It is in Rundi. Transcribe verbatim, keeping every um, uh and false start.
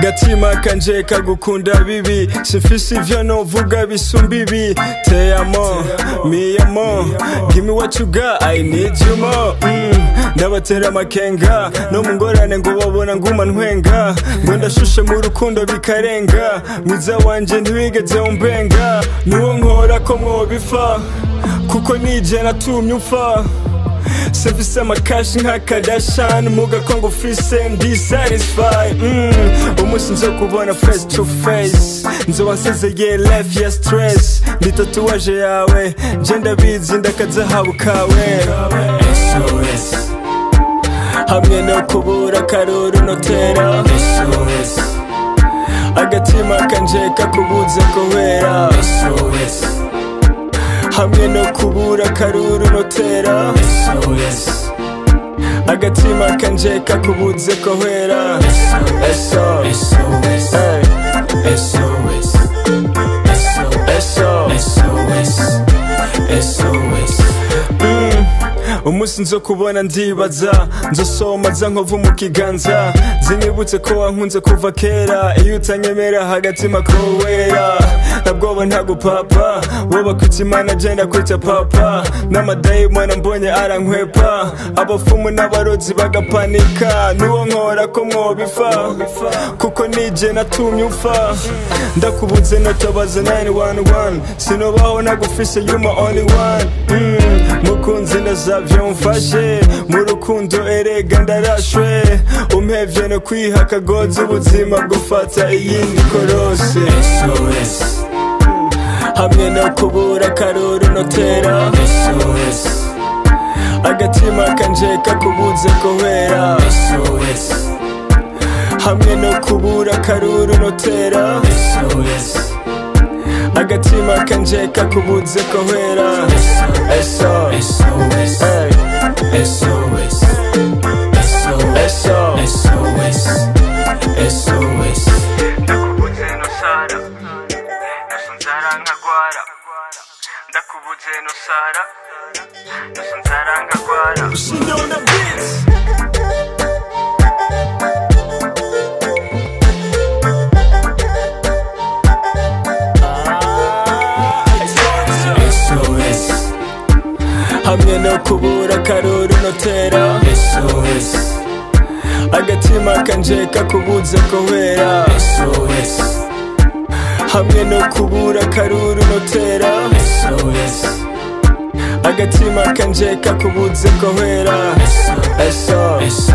Gatima kanje kagukunda bibi Simfise ivyo novuga bisumba ibi Teamo, Miamore Give me what you got, I need you more mm. Ndabatera amakenga no mugorane ngo babona nguma ntwenga ngo ndashushe mu rukundo bikarenga Mwiza wanje ntiwegeze umbenga uwonkorako mwobipfa Kuko nije natumye upfa Simfise amakashi nka Kardashian muga kongo fise ndi satisfied mm. Umunsi nzo kubona face to face Nzoba Nsezeye Life ya stress Ndi Tatouage yawe nje Ndabizi Ndi akazahabu kawe S O S hamwe no kubura karuru notera S O S agatima kanje kakubuze kohera S O S hamwe no kubura karuru notera S O S agatima kanje kakubuze kohera S O S S O S S O S S O S S O S Umusi nzo kubona ndibaza nzosoma za nkovu mu kiganza zinyibutse ko wankunze kuva kera iyo utanyemera hagatima ko wera nabwoba ntagupapa woba kwitimana jenda kwita papa n'amadayimana mbonye arankwepa abafumu n'abarozi bagapanika uwonkorako mwobipfa kuko nije natumye upfa ndakubuze natabaza nine one one sinobaho nagufise you my only one mm. mukunzi na Saviour mfashe mu rukundo erega ndarashwe umpevye no kwiha kagozi ubuzima gufata iyindi korose S O S hamwe no kubura karuru notera S O S agatima kanje kakubuze kohera S O S hamwe no kubura karuru notera S O S agatima kanje kakubuze kohera S O S S O S S O S S O S S O S ndakubuze no sara nasonzara nkagwara ndakubuze no sara nasonzara nkagwara Mshindi on the beats hamwe no kubura karuru notera S O S agatima kanje kakubuze kohera S O S hamwe no kubura karuru notera S O S agatima kanje kakubuze kohera S O S